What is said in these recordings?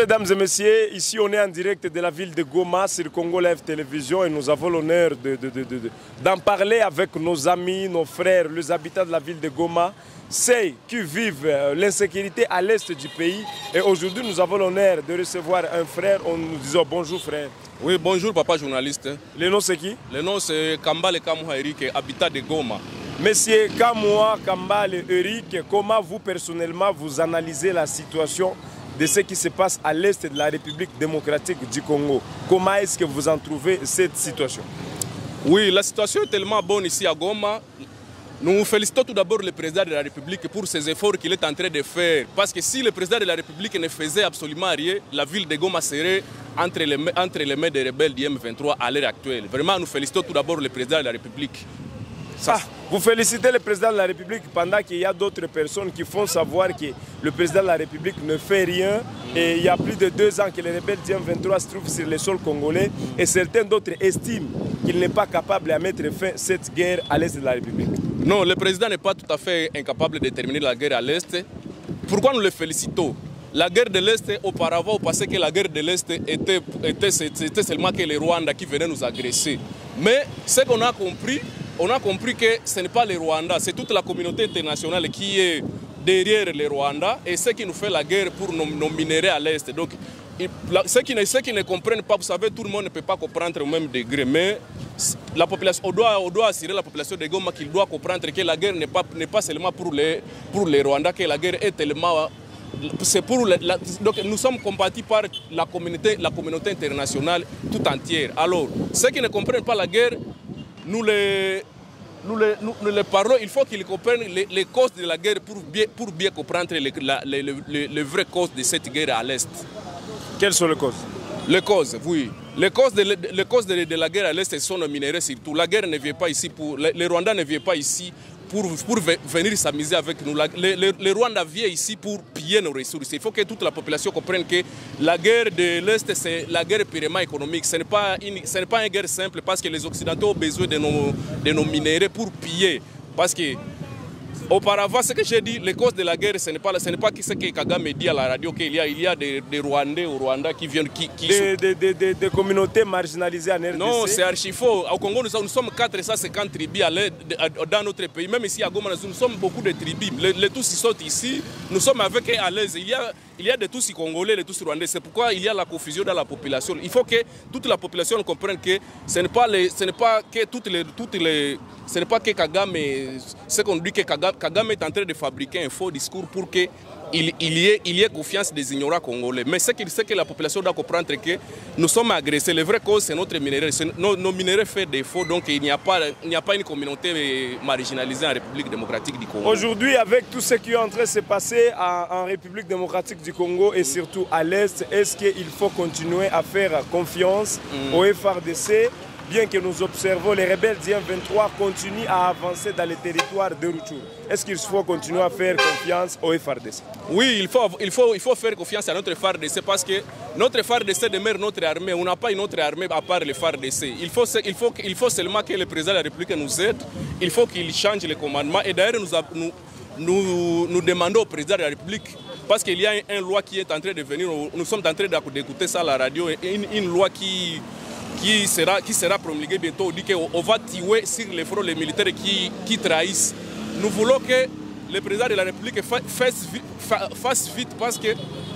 Mesdames et messieurs, ici on est en direct de la ville de Goma sur Congo Live Télévision et nous avons l'honneur d'en parler avec nos amis, nos frères, les habitants de la ville de Goma, ceux qui vivent l'insécurité à l'est du pays. Et aujourd'hui nous avons l'honneur de recevoir un frère, on nous disons bonjour frère. Oui, bonjour papa journaliste. Le nom c'est qui? Le nom c'est Kambale Kamouha Eric, habitat de Goma. Monsieur Kamouha Kambale Eric, comment vous personnellement vous analysez la situation de ce qui se passe à l'est de la République démocratique du Congo? Comment est-ce que vous en trouvez cette situation? Oui, la situation est tellement bonne ici à Goma. Nous félicitons tout d'abord le président de la République pour ses efforts qu'il est en train de faire. Parce que si le président de la République ne faisait absolument rien, la ville de Goma serait entre les mains des rebelles du M23 à l'heure actuelle. Vraiment, nous félicitons tout d'abord le président de la République. Vous félicitez le président de la République pendant qu'il y a d'autres personnes qui font savoir que le président de la République ne fait rien. Et il y a plus de 2 ans que les rebelles du M23 se trouvent sur le sol congolais et certains d'autres estiment qu'il n'est pas capable de mettre fin à cette guerre à l'est de la République. Non, le président n'est pas tout à fait incapable de terminer la guerre à l'est. Pourquoi nous le félicitons? La guerre de l'Est, auparavant, on pensait que la guerre de l'Est était seulement que les Rwandais qui venaient nous agresser. Mais ce qu'on a compris, on a compris que ce n'est pas les Rwandais, c'est toute la communauté internationale qui est derrière les Rwandais et ce qui nous fait la guerre pour nos minéraux à l'Est. Donc, ceux qui ne comprennent pas, vous savez, tout le monde ne peut pas comprendre au même degré, mais la population, on doit assurer la population de Goma qu'il doit comprendre que la guerre n'est pas seulement pour les Rwandais, que la guerre est tellement... Donc nous sommes combattus par la communauté internationale tout entière. Alors, ceux qui ne comprennent pas la guerre, nous les parlons, il faut qu'ils comprennent les causes de la guerre pour bien comprendre les vraies causes de cette guerre à l'Est. Quelles sont les causes? Les causes, oui. Les causes de la guerre à l'Est sont nos minéraux surtout. La guerre ne vient pas ici les Rwandais ne viennent pas ici pour venir s'amuser avec nous. Les Rwandais viennent ici pour piller nos ressources. Il faut que toute la population comprenne que la guerre de l'Est, c'est la guerre purement économique. Ce n'est pas une guerre simple parce que les Occidentaux ont besoin de nos minéraux pour piller. Parce que auparavant, ce que j'ai dit, les causes de la guerre, ce n'est pas ce que Kagame dit à la radio, qu'il y a des Rwandais au Rwanda qui viennent... Des communautés marginalisées en RDC. Non, c'est archi faux. Au Congo, nous sommes 450 tribus dans notre pays. Même ici à Goma, nous sommes beaucoup de tribus. Les Tutsis sont ici, nous sommes avec eux à l'aise. Il y a des Tutsis congolais, des Tutsis rwandais. C'est pourquoi il y a la confusion dans la population. Il faut que toute la population comprenne que ce n'est pas que Kagame, ce qu'on dit que Kagame est en train de fabriquer un faux discours pour qu'il y ait confiance des ignorants congolais. Mais ce que la population doit comprendre, c'est que nous sommes agressés. La vraie cause, c'est notre minerai. Nos minéraux font défaut, donc il n'y a pas une communauté marginalisée en République démocratique du Congo. Aujourd'hui, avec tout ce qui est en train de se passer en République démocratique du Congo et surtout à l'Est, est-ce qu'il faut continuer à faire confiance au FARDC? Bien que nous observons les rebelles du M23 continuent à avancer dans les territoires de Rutshuru. Est-ce qu'il faut continuer à faire confiance au FARDC? Oui, il faut faire confiance à notre FARDC parce que notre FARDC demeure notre armée. On n'a pas une autre armée à part le FARDC. Il faut seulement que le président de la République nous aide. Il faut qu'il change le commandement. Et d'ailleurs, nous demandons au président de la République, parce qu'il y a une loi qui est en train de venir, nous sommes en train d'écouter ça à la radio, une loi qui sera promulgué bientôt. On dit qu'on va tuer sur les fronts les militaires qui trahissent. Nous voulons que le président de la République fasse vite parce que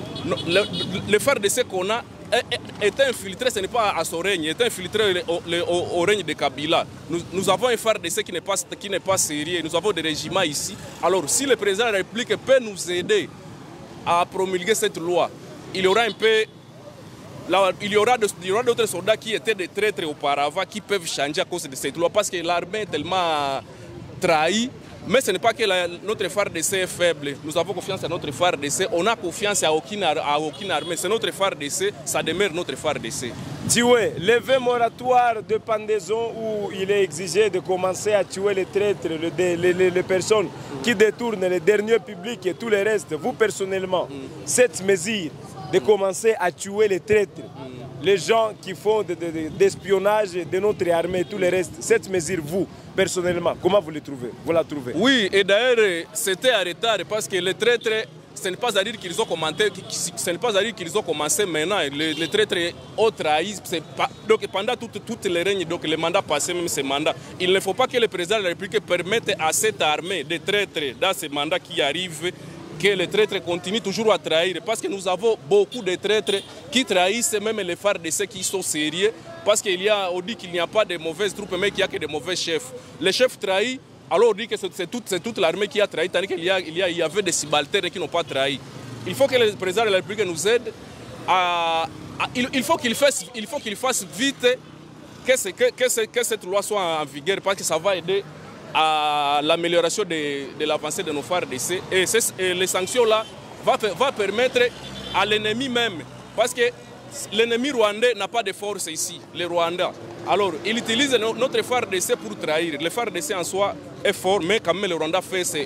le FARDC qu'on a est infiltré, ce n'est pas à son règne, est infiltré au règne de Kabila. Nous avons un FARDC qui n'est pas sérieux, nous avons des régiments ici. Alors si le président de la République peut nous aider à promulguer cette loi, il y aura un peu... Là, il y aura d'autres soldats qui étaient des traîtres auparavant qui peuvent changer à cause de cette loi parce que l'armée est tellement trahie. Mais ce n'est pas que notre FARDC est faible. Nous avons confiance à notre FARDC. On a confiance à aucune armée. C'est notre FARDC, ça demeure notre FARDC. Tuer, lever moratoire de pendaison où il est exigé de commencer à tuer les traîtres, les personnes qui détournent les derniers publics et tout le reste. Vous personnellement, cette mesure de commencer à tuer les traîtres, les gens qui font d'espionnage de notre armée et tout le reste, cette mesure, vous, personnellement, comment vous la trouvez? Oui, et d'ailleurs, c'était en retard parce que les traîtres ce n'est pas à dire qu'ils ont commenté, ce n'est pas à dire qu'ils ont commencé maintenant. Les traîtres ont trahi. Donc pendant toutes les règnes, donc les mandats passés, même ces mandats, il ne faut pas que le président de la République permette à cette armée de traîtres dans ces mandats qui arrivent, que les traîtres continuent toujours à trahir. Parce que nous avons beaucoup de traîtres qui trahissent même les phares de ceux qui sont sérieux. Parce on dit qu'il n'y a pas de mauvaises troupes, mais qu'il n'y a que de mauvais chefs. Les chefs trahis, alors on dit que c'est toute l'armée qui a trahi, tandis qu'il y avait des subalternes qui n'ont pas trahi. Il faut que le président de la République nous aide il faut qu'il fasse vite que cette loi soit en vigueur, parce que ça va aider à l'amélioration de l'avancée de nos phares d'essai. Et les sanctions-là vont permettre à l'ennemi même, parce que l'ennemi rwandais n'a pas de force ici, les Rwandais. Alors, il utilise notre phare d'essai pour trahir. Le phare d'essai en soi est fort, mais quand même le Rwanda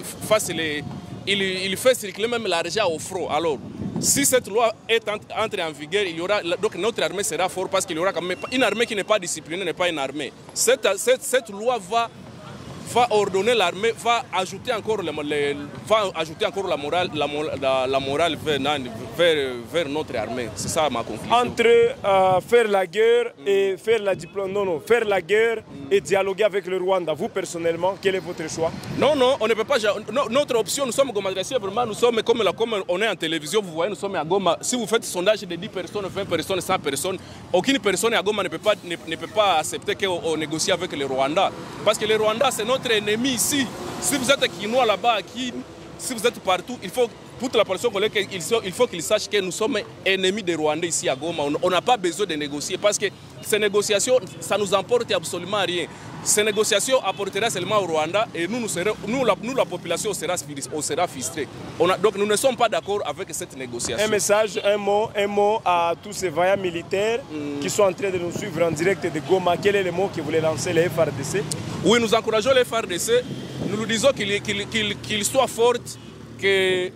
il fait circuler même l'argent au front. Alors, si cette loi est entrée en vigueur, donc notre armée sera forte, parce qu'il y aura quand même une armée qui n'est pas disciplinée, n'est pas une armée. Cette loi va ordonner l'armée, va ajouter encore la morale vers notre armée. C'est ça ma conclusion. Entre faire la guerre et faire la diplomatie, faire la guerre et dialoguer avec le Rwanda, vous personnellement, quel est votre choix? Non, on ne peut pas. Notre option, nous sommes Goma-Désir, vraiment, nous sommes comme on est en télévision, vous voyez, nous sommes à Goma. Si vous faites un sondage de 10 personnes, 20 personnes, 100 personnes, aucune personne à Goma ne peut pas accepter qu'on négocie avec le Rwanda. Parce que le Rwanda, c'est notre ennemi ici. Si vous êtes Kinois là-bas, si vous êtes partout, il faut, pour la population congolaise, il faut qu'ils sachent que nous sommes ennemis des Rwandais ici à Goma. On n'a pas besoin de négocier, parce que ces négociations, ça ne nous apporte absolument rien. Ces négociations apporteront seulement au Rwanda, et nous la population, on sera frustrés. Donc nous ne sommes pas d'accord avec cette négociation. Un message, un mot à tous ces vaillants militaires qui sont en train de nous suivre en direct de Goma. Quel est le mot que vous voulez lancer les FARDC? Oui, nous encourageons les FARDC. Nous nous disons qu'ils soient forts, que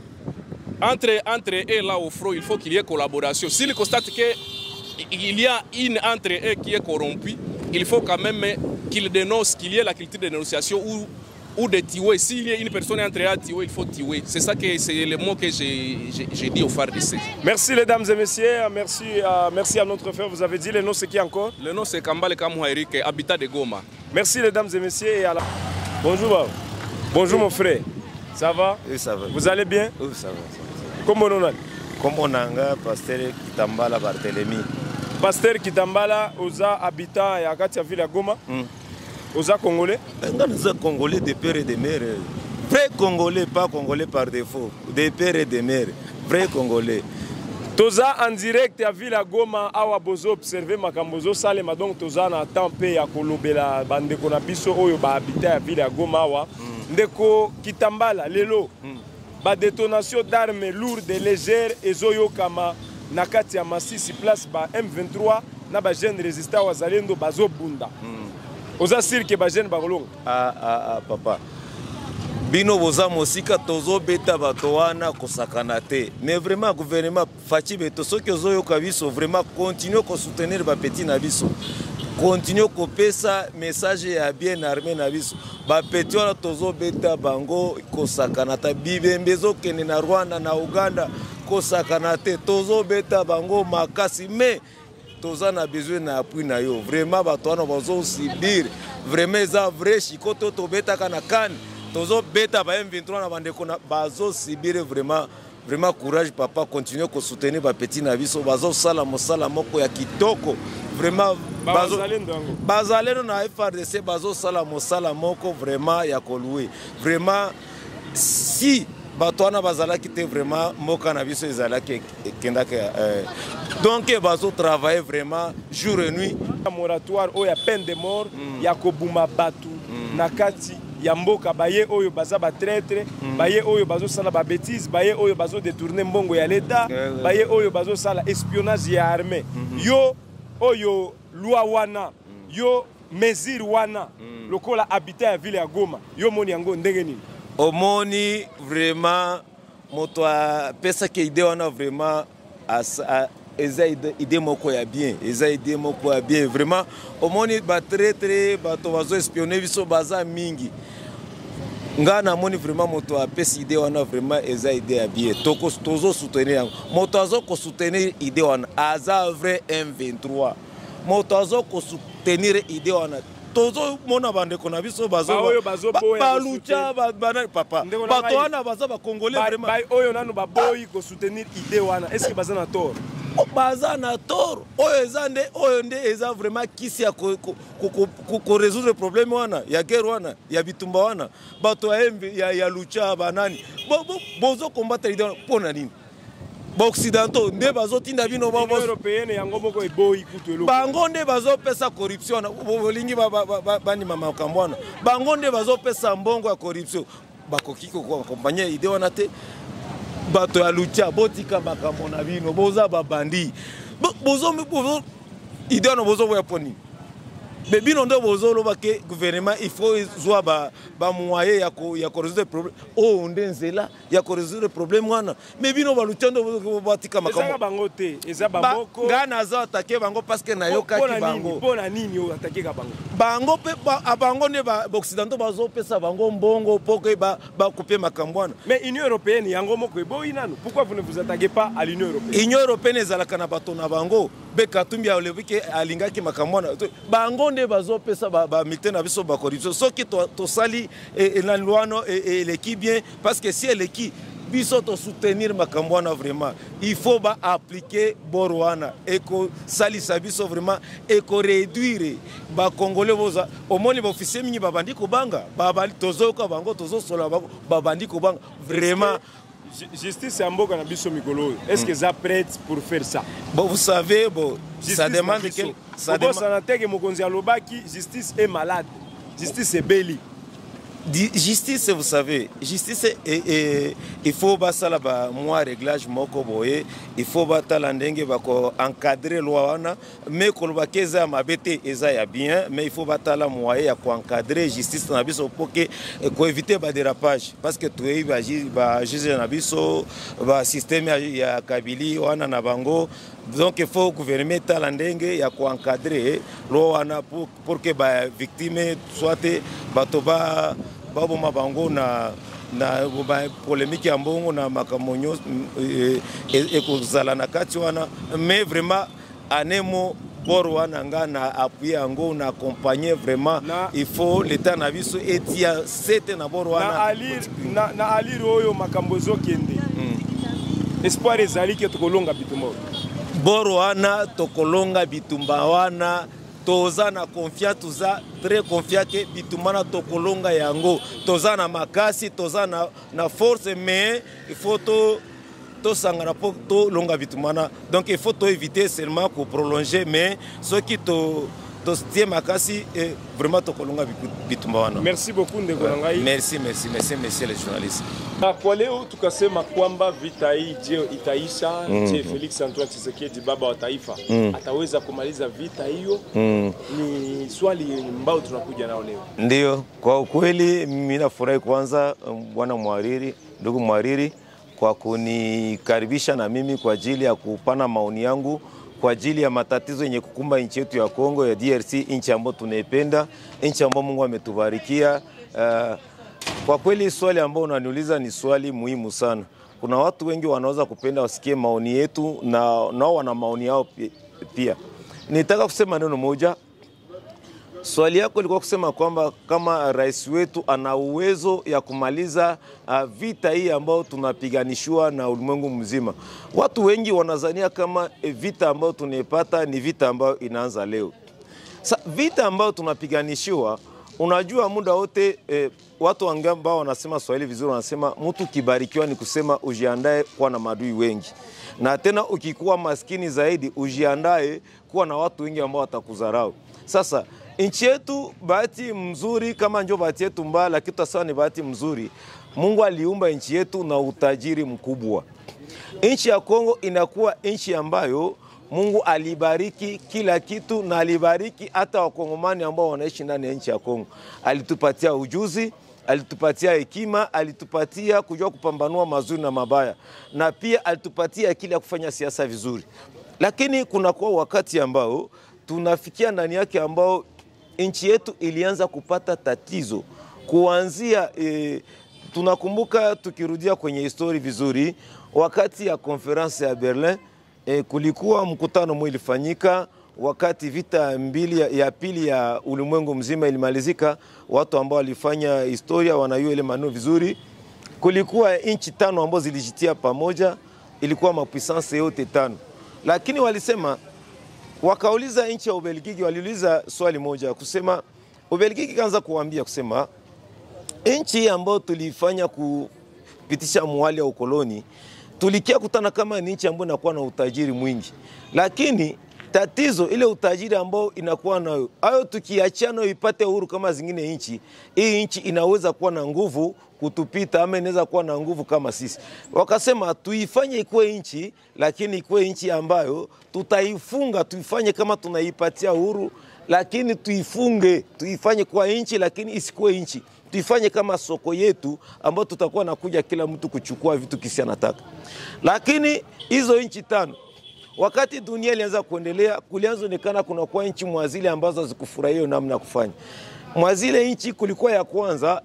entre eux là au front, il faut qu'il y ait collaboration. S'ils constatent qu'il y a une entre eux qui est corrompue, il faut quand même qu'ils dénoncent, qu'il y ait la culture de dénonciation ou de tuer. S'il y a une personne entre eux à tuer, il faut tuer. C'est ça que c'est le mot que j'ai dit au FARDC. Merci mesdames et messieurs, merci à notre frère. Vous avez dit le nom, c'est qui encore? Le nom c'est Kambale Kamouhaïrik, habitat de Goma. Merci mesdames et messieurs et à la... Bonjour Bao. Bonjour mon frère. Ça va? Oui, ça va. Vous allez bien? Oui, ça va. Comment on a? Comme on a un pasteur Kitambala Barthélemy. Pasteur Kitambala, osa habitant et à ville à Goma. Osa Congolais? Osa Congolais de père et de mère. Vrai Congolais, pas Congolais par défaut. De père et de mère. Vrai Congolais. Toza en direct à ville à Goma, awa bozo observer makambozo salema, donc toza na tempe ya kolobela bande kona biso oyo ba habitant à ville à Goma awa. Ndeko Kitambala lelo. Ba détonation d'armes lourdes et légères et zoyo kama nakati ya Masisi place ba M23 na ba jeune résistant wazalendo bazo bunda. Oza sirke ba jeune bakolonga. Papa. Bino boza mosika tozo beta bato wana kosakana te. Mais vraiment gouvernement fachi beto soki ozoyo kabiso vraiment continue ko soutenir ba petit na biso. Continue ko pesa message ya bien armé na biso. Ba petit wana tozo beta bango kosakana ta bibembezo kene na Rwanda na Uganda kosakana te. Tozo beta bango makasi mais toza na besoin na appui na yo. Vraiment bato wana bazo subir. Vraiment za vrai chikoto to beta kana kan. Tozo beta ba M23 na bandeko na bazo sibire vraiment courage papa, continue ko soutenir ba petit na biso bazo sala mosala moko ya kitoko vraiment bazalendo na FARDC bazo sala mosala moko vraiment ya kolui vraiment si bato wana bazalaki te vraiment moka na biso ezalaki kendaka donc bazo travailler vraiment jour et nuit. Moratoire o ya peine de mort ya kobuma batu nakati ya mboka baye oyo baza ba traître baye oyo bazo sala ba bêtise baye oyo bazo détourner mbongo ya l'État baye oyo bazo sala espionnage ya armée yo oyo loi wana yo mesure wana lokola habitant ya ville ya Goma yo moni yango ndenge nini? Omoni vraiment moto pesa ke ide wana vraiment eza idée moko ya bien, eza idée moko ya bien vraiment omoni ba traître bato bazo espionner biso baza mingi ngana moni vraiment moto apesi idée wana vraiment eza idée ya bien tozo soutenir moto azo ko soutenir idée wana aza vrai M23 moto azo ko soutenir idée wana tozo mona bande kona biso bazo balucha papa bato wana baza ba congolais vraiment ba oyo nanu ba boy ko soutenir idée wana est-ce que baza na tort baza na tort oyo nde eza vraiment kisi ya ko résoudre problème wana ya guerre wana ya bitumba wana bato ya lucha banani bozo combattre idée pona nini ba occidentaux nde bazo tinda bino ba européenne yango moko eboyi kutu bango nde bazo pesa corruption bolingi bani mama kambwana bango nde bazo pesa mbongo ya corruption bakoki ko accompagner idée wana te bato ya lucha botika makambo na bino boza babandi bozo idée wana bozo boya poni bebino ndo bozo loba ke gouvernement il faut zwa ba moyen ya ko résoudre problème nde nzela ya ko résoudre problème wana mebino balucha ndo botika makambo eza bango te eza bamoko ngana za attaquer bango parce que nayoka ki bango pona nini o attaquer ka bango bango pe bango ne ba occidentaux bazo pesa bango mbongo poke ba couper makambo wana mais Union européenne yango moko eboyi nanu pourquoi vous ne vous attaquez pas à l'Union européenne Union européenne ezalaka na bato na bango Bekatumbi ya olebiki alingaki makambo wana bango nde bazo pesa ba militaire na biso ba corruption soki to sali na lwano eleki bien parce que si eleki biso to soutenir makambo wana vraiment il faut ba appliquer borwana eko sali sabiso vraiment eko réduire ba congolais boza omoni ba officier mingi babandi ko banga babali tozoka bango tozosola babandi ko banga vraiment justice ya mboka na biso mikolo est-ce que ça prête pour faire ça bon vous savez bon ça demande que ça demande que mokonzi alobaki justice est malade justice est beli justice vous savez justice il faut basala ba moi réglage moko boye il faut batala ndenge bako encadrer loi wana mais kolobaki eza mabete eza ya bien mais il faut batala moyen ya ko encadrer justice na biso pour que ko éviter ba dérapage parce que tout ba juge na biso ba système ya Kabili wana na bango donc il faut gouverner tala ndenge ya ko encadrer loi wana pour que ba victime soit batoba babo mabango na polémique ya mbongo na makamonyo ekozala na kati wana mais vraiment anemo boro wana nga na appuyer yango na accompagner vraiment il faut l'état na biso etia sete na boro wana na aliro oyo makambo zokende espoir ezali ke tokolonga bitumba boro wana tokolonga bitumba wana toza na confiance toza très confiant que bitumana tokolonga yango toza na makasi toza na force mais il faut to sangana po to longa bitumana donc il faut to éviter seulement pour prolonger mais ce qui to tient makasi et vraiment tokolonga bitumana. Merci beaucoup ndeko ngai. Merci messieurs les journalistes. Na kwa leo tukasema kwamba vita hii je itaisha, je Felix Antoine Tshisekedi baba wa taifa ataweza kumaliza vita hiyo? Ni swali mbao tunakuja nao leo. Ndio, kwa ukweli mimi nafurahi kwanza bwana mwariri, ndugu mwariri kwa kunikaribisha na mimi kwa ajili ya kupana maoni yangu kwa ajili ya matatizo yenye kukumba nchi yetu ya Kongo ya DRC, nchi ambayo tunaipenda, nchi ambayo Mungu ametubarikia. Kwa kweli swali ambao unaniuliza ni swali muhimu sana. Kuna watu wengi wanaweza kupenda wasikie maoni yetu na nao wana maoni yao pia. Nitaka kusema neno moja. Swali yako ilikuwa kusema kwamba kama rais wetu ana uwezo ya kumaliza vita hii ambao tunapiganishwa na ulimwengu mzima. Watu wengi wanazania kama vita ambao tunaipata ni vita ambao inaanza leo. Vita ambao tunapiganishwa, unajua muda wote watu ambao wanasema Swahili vizuri wanasema mtu kibarikiwa ni kusema ujiandae kuwa na maadui wengi. Na tena ukikuwa maskini zaidi ujiandae kuwa na watu wengi ambao watakudharau. Sasa nchi yetu bahati mzuri kama ndio bahati yetu mbaya lakini tasema ni bahati mzuri. Mungu aliumba nchi yetu na utajiri mkubwa. Nchi ya Kongo inakuwa nchi ambayo Mungu alibariki kila kitu na alibariki hata wakongomani ambao wanaishi ndani ya nchi ya Kongo. Alitupatia ujuzi, alitupatia hekima, alitupatia kujua kupambanua mazuri na mabaya. Na pia alitupatia akili ya kufanya siasa vizuri. Lakini kuna kwa wakati ambao tunafikia ndani yake ambao nchi yetu ilianza kupata tatizo. kuanzia tunakumbuka tukirudia kwenye histori vizuri, wakati ya konferensi ya Berlin kulikuwa mkutano mmoja ilifanyika wakati vita ya pili ya ulimwengu mzima ilimalizika. Watu ambao walifanya historia wanajua ile maneno vizuri. Kulikuwa nchi 5 ambazo zilijitia pamoja, ilikuwa mapuissance yote 5. Lakini walisema, wakauliza nchi ya Ubelgiji, waliuliza swali moja kusema, Ubelgiji kaanza kuambia kusema, nchi ambayo tulifanya kupitisha mwali ya ukoloni, tulikia kutana kama ni nchi ambayo inakuwa na utajiri mwingi. Lakini tatizo ile utajiri ambao inakuwa nayo, hayo tukiachana ipate uhuru kama zingine nchi, hii nchi inaweza kuwa na nguvu kutupita ama inaweza kuwa na nguvu kama sisi. Wakasema tuifanye ikuwe nchi, lakini ikuwe nchi ambayo tutaifunga, tuifanye kama tunaipatia uhuru, lakini tuifanye kwa nchi lakini isikuwe nchi. Tuifanye kama soko yetu ambayo tutakuwa nakuja kila mtu kuchukua vitu kisi anataka. Lakini hizo nchi 5, wakati dunia ilianza kuendelea, kulianza onekana kuna kwa nchi mwazile ambazo hazikufurahia namna kufanya. Mwazile nchi kulikuwa ya kwanza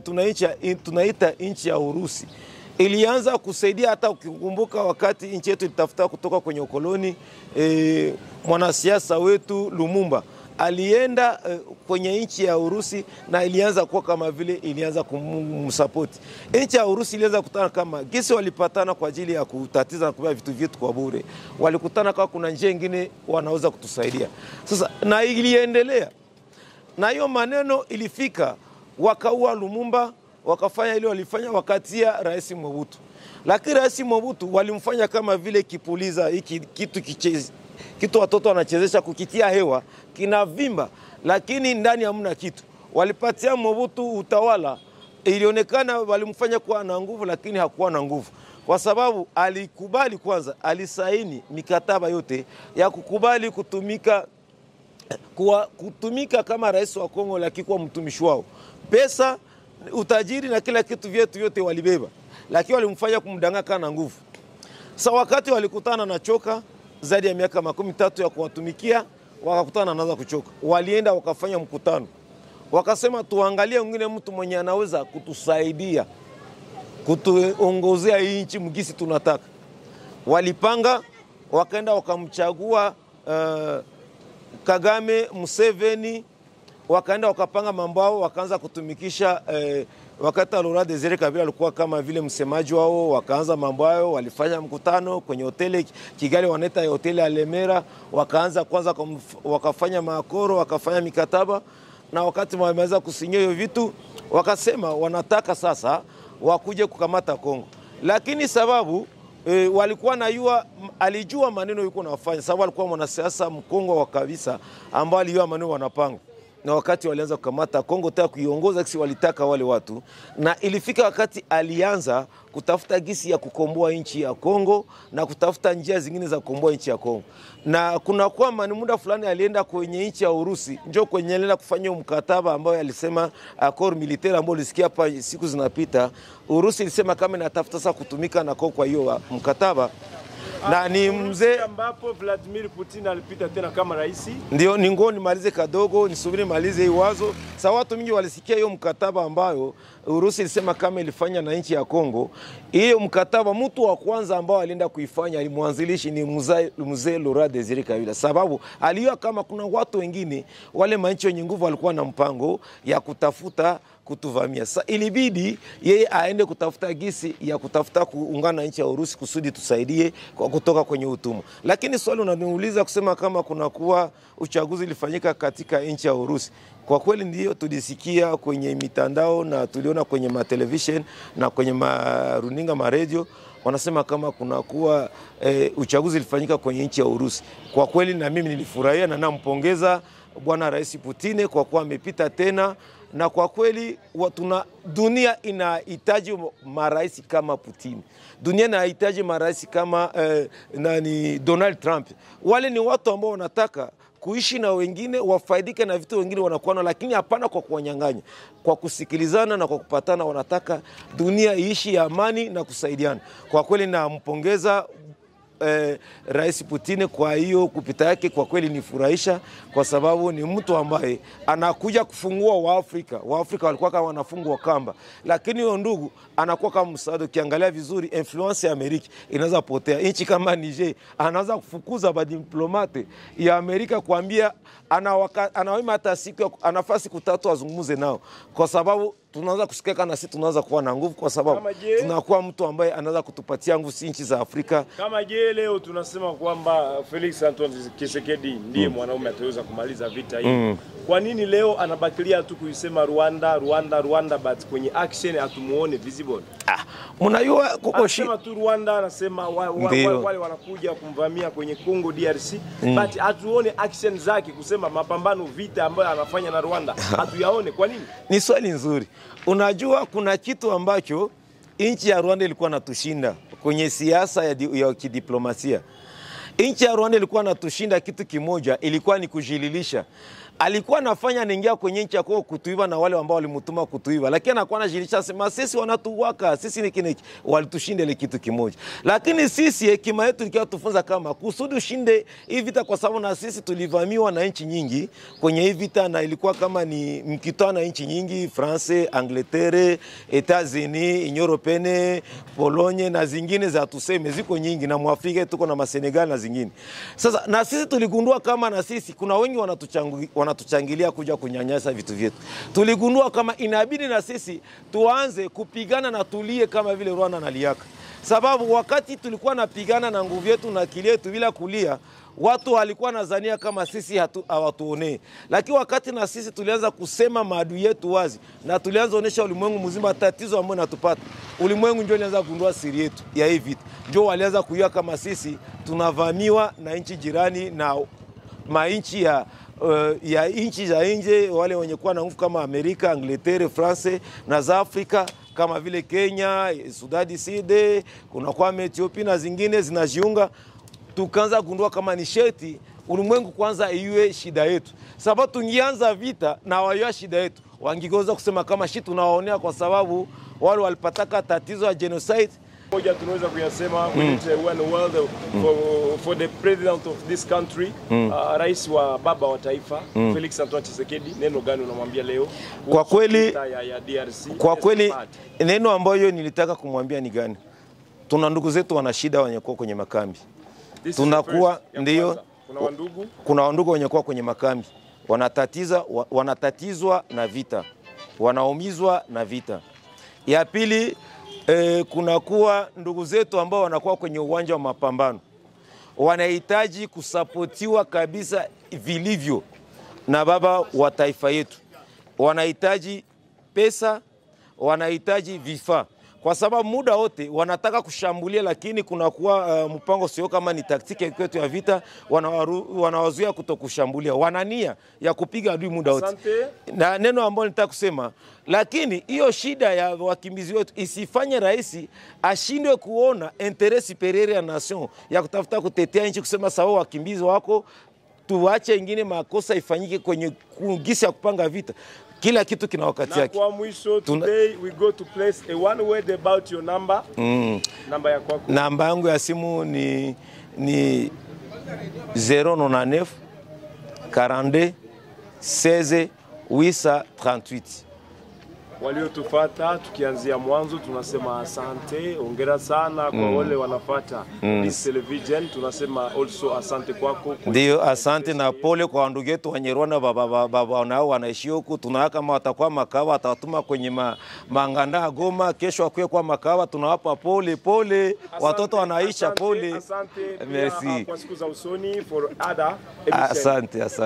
tunaita nchi ya Urusi. Ilianza kusaidia, hata ukikumbuka wakati nchi yetu ilitafuta kutoka kwenye ukoloni, mwanasiasa wetu Lumumba alienda kwenye nchi ya Urusi na ilianza kuwa kama vile ilianza kumsupport. Nchi ya Urusi ilianza kutana kama gisi walipatana kwa ajili ya kutatiza na kubeba vitu vyetu kwa bure. Walikutana kama kuna njia nyingine wanaweza kutusaidia. Sasa na iliendelea. Na hiyo maneno ilifika, wakaua Lumumba, wakafanya ile walifanya, wakatia Rais Mobutu. Lakini Rais Mobutu walimfanya kama vile kipuliza hiki kitu watoto wanachezesha kukitia hewa, kinavimba, lakini ndani hamna kitu. Walipatia Mobutu utawala, ilionekana walimfanya kuwa na nguvu, lakini hakuwa na nguvu. Kwa sababu alikubali kwanza, alisaini mikataba yote ya kukubali kutumika kama rais wa Kongo, lakini kwa mtumishi wao. Pesa, utajiri na kila kitu vyetu yote walibeba, lakini walimfanya kumdanganya na nguvu. Sasa wakati walikutana na choka zaidi ya miaka 13 ya kuwatumikia, wakakutana naanza kuchoka. Walienda wakafanya mkutano. Wakasema tuangalie mwingine mtu mwenye anaweza kutusaidia, kutuongozea hii nchi mgisi tunataka. Walipanga, wakaenda wakamchagua Kagame, Museveni, wakaenda wakapanga mambo yao, wakaanza kutumikisha wakati Laurent Desire Kabila alikuwa kama vile msemaji wao, wakaanza mambo yao, walifanya mkutano kwenye hoteli Kigali, wanaita hoteli ya Lemera, wakaanza kwanza wakafanya makoro, wakafanya mikataba, na wakati wameweza kusinyia hiyo vitu, wakasema wanataka sasa wakuje kukamata Kongo. Lakini sababu walikuwa alijua maneno yuko nafanya, sababu alikuwa mwanasiasa mkongo wa kabisa ambao alijua maneno wanapanga. Na wakati walianza kukamata Kongo tena kuiongoza kisi walitaka wale watu, na ilifika wakati alianza kutafuta gisi ya kukomboa nchi ya Kongo na kutafuta njia zingine za kukomboa nchi ya Kongo. Na kuna kwa muda fulani alienda kwenye nchi ya Urusi, njoo kwenye alienda kufanya mkataba ambao alisema accord militaire ambao ulisikia hapa siku zinapita. Urusi ilisema kama inatafuta sasa kutumika na Kongo, kwa hiyo mkataba na ni mzee ambapo Vladimir Putin alipita tena kama rais. Ndio ningoni malize kadogo, nisubiri malize hii wazo. Sawa, watu mingi walisikia hiyo mkataba ambayo Urusi ilisema kama ilifanya na nchi ya Kongo. Hiyo mkataba mtu wa kwanza ambao alienda kuifanya alimwanzilishi ni mzee Laurent Desire Kabila, sababu alijua kama kuna watu wengine wale manchi wenye nguvu walikuwa na mpango ya kutafuta kutuvamia. Sasa ilibidi yeye aende kutafuta gisi ya kutafuta kuungana nchi ya Urusi kusudi tusaidie kwa kutoka kwenye utumwa. Lakini swali unaniuliza kusema kama kuna kuwa uchaguzi ulifanyika katika nchi ya Urusi. Kwa kweli ndio tulisikia kwenye mitandao na tuliona kwenye television na kwenye runinga radio wanasema kama kuna kuwa uchaguzi ulifanyika kwenye nchi ya Urusi. Kwa kweli na mimi nilifurahia na nampongeza bwana Rais Putin kwa kuwa amepita tena, na kwa kweli dunia inahitaji marais kama Putin. Dunia inahitaji marais kama Donald Trump. Wale ni watu ambao wanataka kuishi na wengine, wafaidike na vitu wengine wanakuwa na, lakini hapana kwa kuwanyang'anya, kwa kusikilizana na kwa kupatana. Wanataka dunia iishi ya amani na kusaidiana. Kwa kweli nampongeza Rais Putin. Kwa hiyo kupita yake kwa kweli nifurahisha, kwa sababu ni mtu ambaye anakuja kufungua Waafrika. Waafrika walikuwa kama wanafungwa kamba, lakini huyo ndugu anakuwa kama msaada. Ukiangalia vizuri influence ya Amerika inaweza potea. Nchi kama Niger anaanza kufukuza badiplomate ya Amerika, kuambia anawema hata anafasi siku 3 azungumuze nao, kwa sababu tunaanza kusikeka na sisi tunaanza kuwa na nguvu, kwa sababu tunakuwa mtu ambaye anaweza kutupatia nguvu nchi za Afrika. Kama je leo tunasema kwamba Felix Antoine Tshisekedi ndiye mwanaume ataweza kumaliza vita hii. Kwa nini leo anabakilia tu kuisema Rwanda but kwenye action atumuone visible? Mnajua anasema tu Rwanda, anasema wale wanakuja kumvamia kwenye Congo DRC, but atuone action zake kusema mapambano vita ambayo anafanya na Rwanda hatuyaone. Kwa nini? Ni swali nzuri. Unajua kuna kitu ambacho nchi ya Rwanda ilikuwa natushinda kwenye siasa ya kidiplomasia. Nchi ya Rwanda ilikuwa natushinda kitu kimoja, ilikuwa ni kujililisha. Alikuwa anafanya ningia kwenye nchi yako kutuiva na wale ambao walimutuma kutuiva, lakini anakuwa anajilisha sema sisi wanatuwaka, sisi ni kineki, walitushinda ile kitu kimoja. Lakini sisi hekima yetu ilikuwa tufunza kama kusudi ushinde hii vita, kwa sababu na sisi tulivamiwa na nchi nyingi kwenye hii vita, na ilikuwa kama ni mkitoa na nchi nyingi, France, Angleterre, Etats-Unis, Union Européenne, Pologne na zingine za tuseme ziko nyingi, na Mwafrika tuko na Senegal na zingine. Sasa na sisi tuligundua kama na sisi kuna wengi wanatuchangilia kuja kunyanyasa vitu vyetu. Tuligundua kama inabidi na sisi tuanze kupigana na tulie kama vile Rwanda na liaka. Sababu wakati tulikuwa napigana na nguvu yetu na akili yetu bila kulia, watu walikuwa nadhania kama sisi hawatuone. Lakini wakati na sisi tulianza kusema maadui yetu wazi, na tulianza onesha ulimwengu mzima tatizo ambalo natupata, ulimwengu ndio alianza kugundua siri yetu ya hii vita. Ndio walianza kujua kama sisi tunavamiwa na nchi jirani na mainchi ya nchi za nje, wale wenye kuwa na nguvu kama Amerika, Angleterre, France na za Afrika kama vile Kenya, Sudani Side, kuna kwa Ethiopia na zingine zinajiunga. Tukaanza kugundua kama ni sheti ulimwengu kwanza iwe shida yetu. Sababu tungianza vita na wao shida yetu, wangigoza kusema kama shit tunawaonea kwa sababu wale walipataka tatizo ya genocide. Moja tunaweza kuyasema when world for the president of this country, rais wa baba wa taifa Felix Antoine Tshisekedi, neno gani unamwambia leo? Kwa kweli ya DRC, kwa kweli neno ambayo nilitaka kumwambia ni gani? Tuna ndugu zetu wana shida wenye kuwa kwenye makambi. Tunakuwa ndio kuna wandugu wenye kuwa kwenye makambi, wanatatizwa na vita, wanaumizwa na vita. Ya pili, kunakuwa ndugu zetu ambao wanakuwa kwenye uwanja wa mapambano, wanahitaji kusapotiwa kabisa vilivyo na baba wa taifa yetu. Wanahitaji pesa, wanahitaji vifaa, kwa sababu muda wote wanataka kushambulia, lakini kunakuwa mpango sio kama ni taktiki yetu ya vita, wanawazuia kutokushambulia, wanania ya kupiga adui muda wote. Na neno ambalo nitaka kusema, lakini hiyo shida ya wakimbizi wetu isifanye rais ashindwe kuona intérêt supérieur ya nation ya kutafuta kutetea nchi, kusema sawa wakimbizi wako, tuache ingine makosa ifanyike kwenye kungisi ya kupanga vita. Kila kitu kina wakati yake. Na kwa mwisho, today we go to place a one word about your number. Namba ya kwako. Namba yangu ya simu ni 099 42 16 838. Waliotufuata tukianzia mwanzo tunasema asante, ongera sana kwa wale wanafuata this television, tunasema also asante kwako. Ndio, asante na pole kwa ndugu yetu wa Rwanda, baba nao wanaishi huku. Tunawaka kama watakuwa Makawa atawatuma kwenye Manganda Goma, kesho akue kwa Makawa, tunawapa pole. Watoto wanaisha pole. Asante. Merci. Kwa siku za usoni for other episode. Asante.